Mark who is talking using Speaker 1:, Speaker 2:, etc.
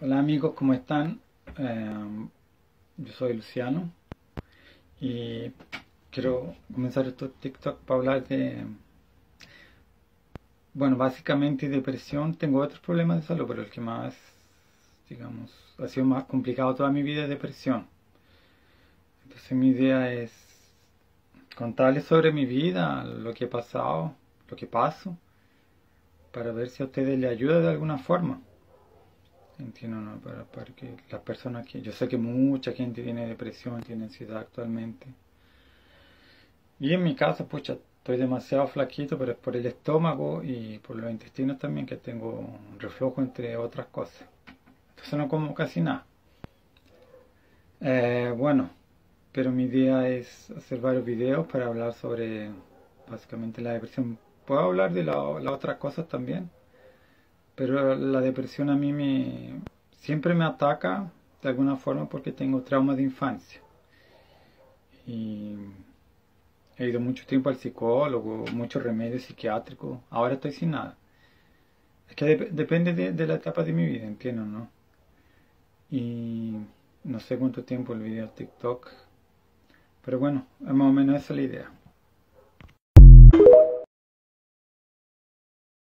Speaker 1: Hola amigos, ¿cómo están? Yo soy Luciano y quiero comenzar estos TikTok para hablar de, bueno, básicamente depresión. Tengo otros problemas de salud, pero el que más, digamos, ha sido más complicado toda mi vida es depresión. Entonces mi idea es contarles sobre mi vida, lo que he pasado, lo que paso, para ver si a ustedes les ayuda de alguna forma. Entiendo, ¿no? Para que las personas que... Yo sé que mucha gente tiene depresión, tiene ansiedad actualmente. Y en mi caso, pucha, estoy demasiado flaquito, pero es por el estómago y por los intestinos también, que tengo un reflujo, entre otras cosas. Entonces no como casi nada. Bueno, pero mi idea es hacer varios videos para hablar sobre básicamente la depresión. Puedo hablar de las otras cosas también, pero la depresión a mí siempre me ataca de alguna forma porque tengo traumas de infancia. Y he ido mucho tiempo al psicólogo, muchos remedios psiquiátricos. Ahora estoy sin nada. Es que depende de la etapa de mi vida, entiendo, ¿no? Y no sé cuánto tiempo el video TikTok. Pero bueno, es más o menos esa la idea.